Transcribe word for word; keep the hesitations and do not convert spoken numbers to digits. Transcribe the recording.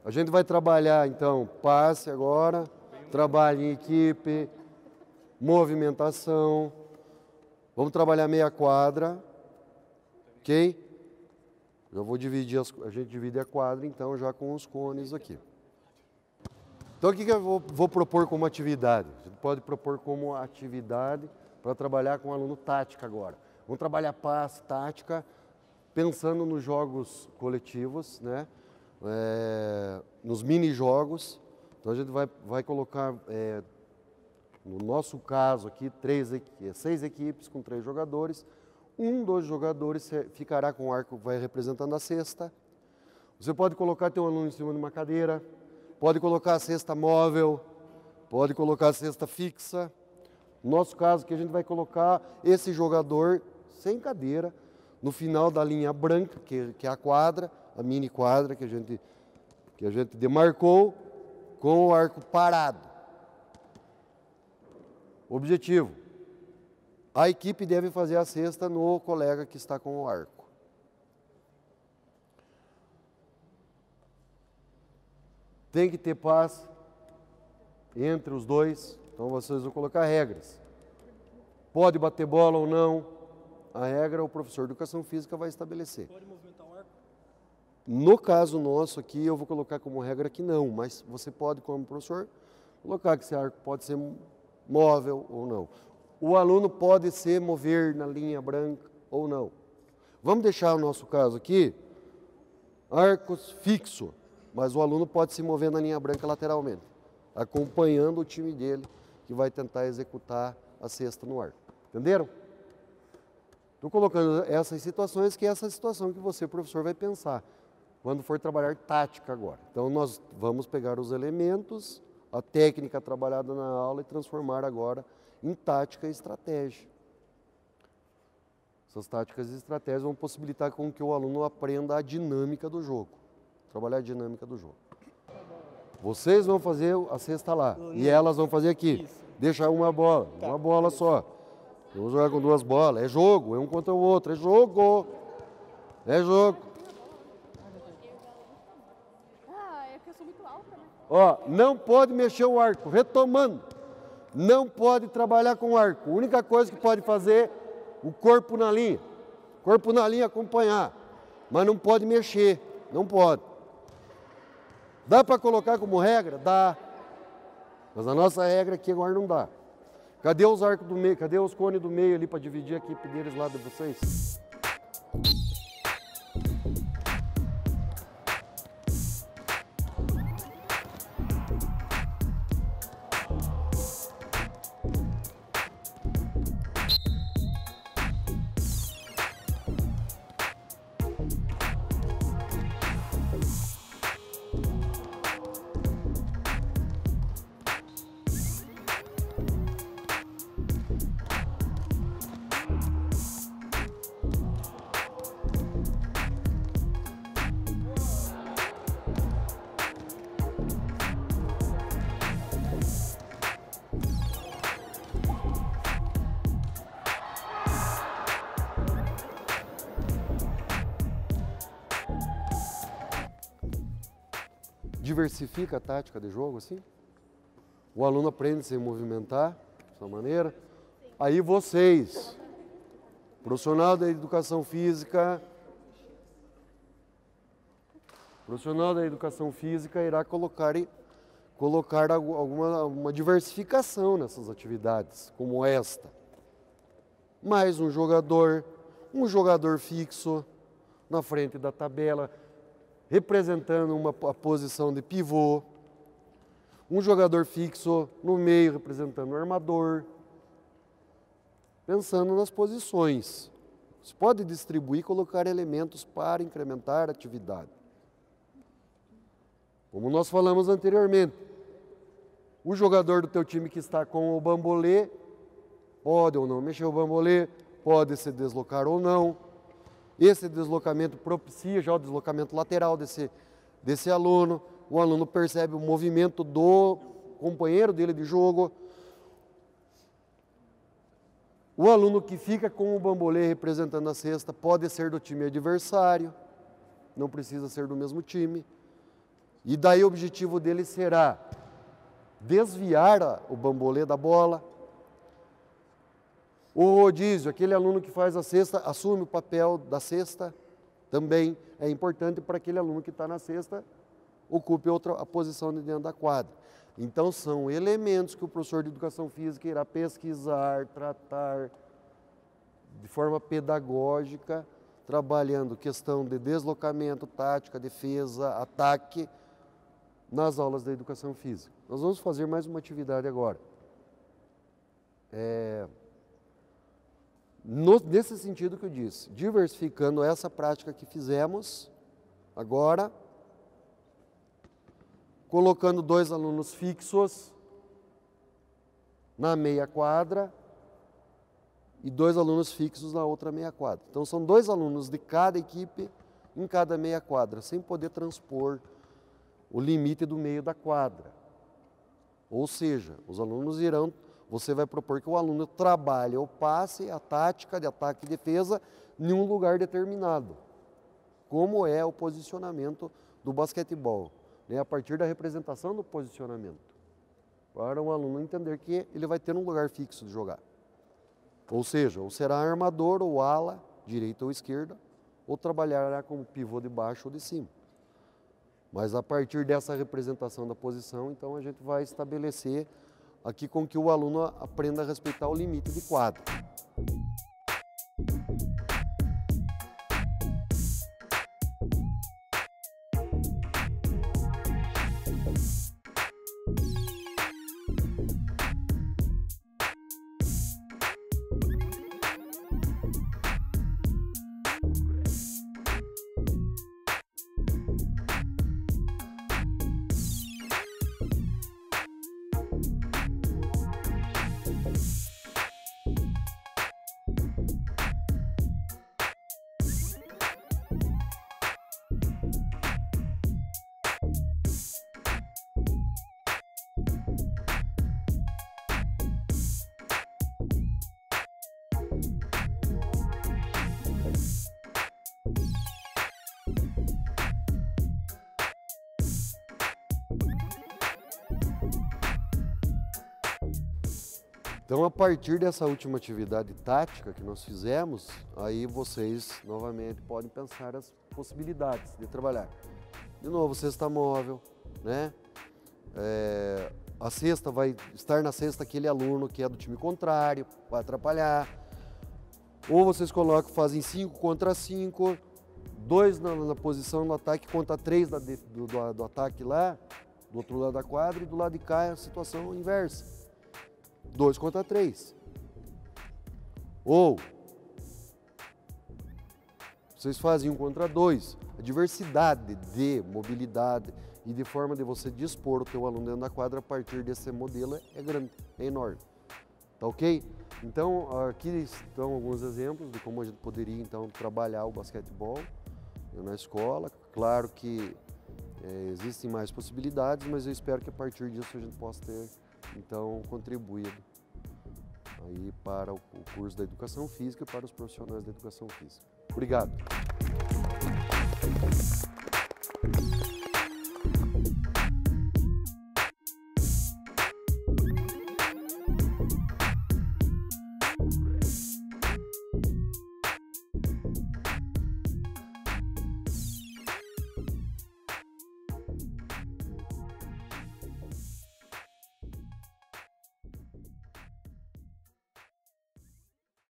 A gente vai trabalhar, então, passe agora, trabalho em equipe, movimentação. Vamos trabalhar meia quadra, ok? Eu vou dividir, as, a gente divide a quadra, então, já com os cones aqui. Então, o que, que eu vou, vou propor como atividade? A gente pode propor como atividade para trabalhar com o aluno tática agora. Vamos trabalhar passe, tática, pensando nos jogos coletivos, né? É, nos mini-jogos. Então, a gente vai, vai colocar, é, no nosso caso aqui, três, seis equipes com três jogadores. Um dos jogadores ficará com o arco, vai representando a cesta. Você pode colocar teu aluno em cima de uma cadeira, pode colocar a cesta móvel, pode colocar a cesta fixa. No nosso caso, que a gente vai colocar esse jogador sem cadeira, no final da linha branca, que, que é a quadra, a mini quadra que a gente, que a gente demarcou, com o arco parado. Objetivo: a equipe deve fazer a cesta no colega que está com o arco. Tem que ter paz entre os dois, então vocês vão colocar regras. Pode bater bola ou não, a regra o professor de educação física vai estabelecer. Pode movimentar o arco? No caso nosso aqui, eu vou colocar como regra que não, mas você pode, como professor, colocar que esse arco pode ser móvel ou não. O aluno pode se mover na linha branca ou não. Vamos deixar o nosso caso aqui, arcos fixo, mas o aluno pode se mover na linha branca lateralmente, acompanhando o time dele, que vai tentar executar a cesta no arco. Entenderam? Estou colocando essas situações, que é essa situação que você, professor, vai pensar quando for trabalhar tática agora. Então, nós vamos pegar os elementos, a técnica trabalhada na aula e transformar agora em tática e estratégia. Essas táticas e estratégias vão possibilitar com que o aluno aprenda a dinâmica do jogo, trabalhar a dinâmica do jogo. Vocês vão fazer a cesta lá e elas vão fazer aqui. Deixa uma bola, uma bola só. Vamos jogar com duas bolas. É jogo, é um contra o outro, é jogo. É jogo. Ah, é que eu sou muito alta, né? Ó, não pode mexer o arco, retomando. Não pode trabalhar com arco. A única coisa que pode fazer, o corpo na linha. Corpo na linha acompanhar. Mas não pode mexer, não pode. Dá para colocar como regra? Dá. Mas a nossa regra aqui agora não dá. Cadê os arcos do meio? Cadê os cones do meio ali para dividir a equipe deles lá de vocês? Diversifica a tática de jogo, assim. O aluno aprende a se movimentar dessa maneira. Aí vocês, profissional da educação física, profissional da educação física irá colocar, colocar alguma uma diversificação nessas atividades, como esta. Mais um jogador, um jogador fixo na frente da tabela, representando uma a posição de pivô, um jogador fixo no meio representando o armador, pensando nas posições. Você pode distribuir e colocar elementos para incrementar a atividade. Como nós falamos anteriormente, o jogador do teu time que está com o bambolê pode ou não mexer o bambolê, pode se deslocar ou não. Esse deslocamento propicia já o deslocamento lateral desse, desse aluno. O aluno percebe o movimento do companheiro dele de jogo. O aluno que fica com o bambolê representando a cesta pode ser do time adversário, não precisa ser do mesmo time. E daí o objetivo dele será desviar a, o bambolê da bola. O rodízio, aquele aluno que faz a cesta, assume o papel da cesta, também é importante para aquele aluno que está na cesta, ocupe outra a posição de dentro da quadra. Então são elementos que o professor de educação física irá pesquisar, tratar de forma pedagógica, trabalhando questão de deslocamento, tática, defesa, ataque, nas aulas da educação física. Nós vamos fazer mais uma atividade agora. É, no, nesse sentido que eu disse, diversificando essa prática que fizemos, agora, colocando dois alunos fixos na meia quadra e dois alunos fixos na outra meia quadra. Então são dois alunos de cada equipe em cada meia quadra, sem poder transpor o limite do meio da quadra. Ou seja, os alunos irão, você vai propor que o aluno trabalhe o passe, a tática de ataque e defesa em um lugar determinado, como é o posicionamento do basquetebol, né? A partir da representação do posicionamento, para um aluno entender que ele vai ter um lugar fixo de jogar. Ou seja, ou será armador ou ala, direita ou esquerda, ou trabalhará como pivô de baixo ou de cima. Mas a partir dessa representação da posição, então a gente vai estabelecer aqui com que o aluno aprenda a respeitar o limite de quadra. Então, a partir dessa última atividade tática que nós fizemos, aí vocês novamente podem pensar as possibilidades de trabalhar. De novo, cesta móvel, né? É, a cesta vai estar na cesta aquele aluno que é do time contrário, vai atrapalhar. Ou vocês colocam, fazem cinco contra cinco, dois na, na posição do ataque contra três da, do, do, do ataque lá, do outro lado da quadra, e do lado de cá é a situação inversa. Dois contra três. Ou vocês fazem um contra dois. A diversidade de mobilidade e de forma de você dispor o teu aluno dentro da quadra a partir desse modelo é grande, é enorme. Tá ok? Então, aqui estão alguns exemplos de como a gente poderia então trabalhar o basquetebol na escola. Claro que é, existem mais possibilidades, mas eu espero que a partir disso a gente possa ter então contribuído aí para o curso da educação física e para os profissionais da educação física. Obrigado.